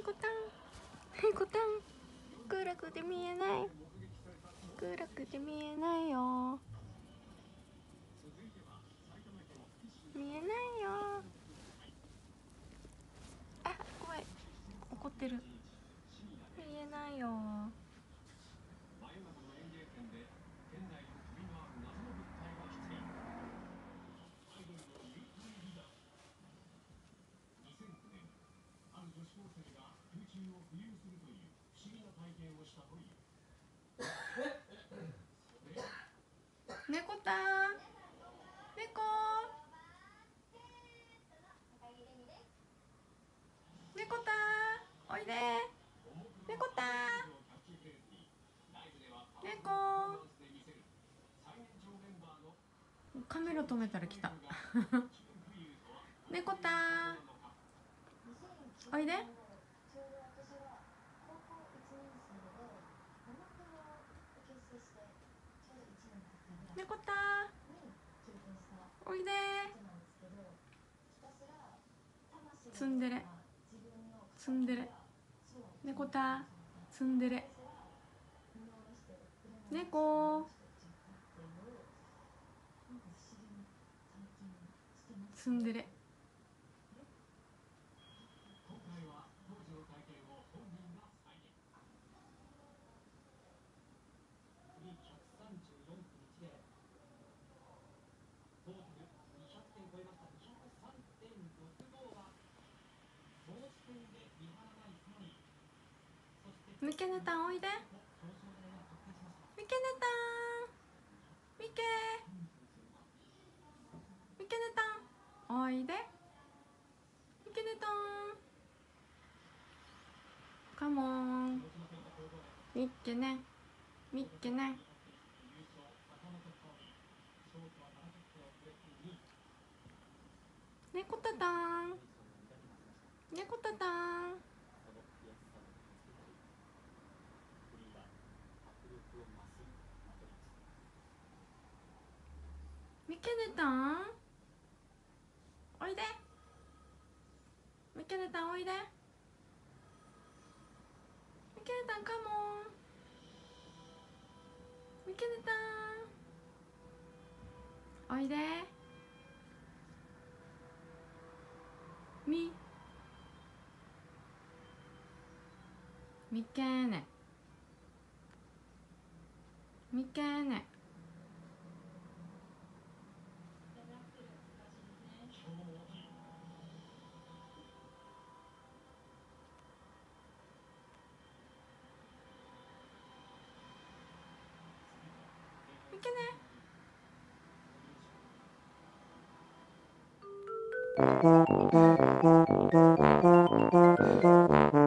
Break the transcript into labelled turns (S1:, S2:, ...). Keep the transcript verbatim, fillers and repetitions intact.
S1: 猫たん猫たん暗くて見えない暗くて見えないよ見えないよ。あ、怖い、怒ってる。見えないよ。猫たん猫猫たんおいで猫たん猫カメラ止めたら来た猫たんおいで猫たんおいでツンデレツンデレ猫たツンデレ猫ツンデレミケネタンおいでミケネタンミケミケネタンおいでミケネタンカモンミッケねミッケね猫たたん猫たたんミケネタンおいでミケネタンおいでミケネタンカモンミケネタンおいでみミケネミケネミケネ
S2: Thank you.